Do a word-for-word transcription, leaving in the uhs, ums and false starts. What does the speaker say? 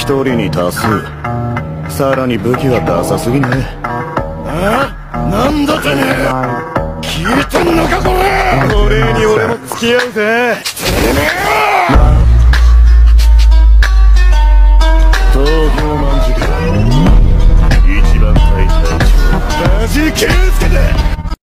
一人に多数。さらに武器はダサすぎね。 あ？なんだてめえ！消えてんのかこれ！ お礼に俺も付き合うぜ。 てめえ！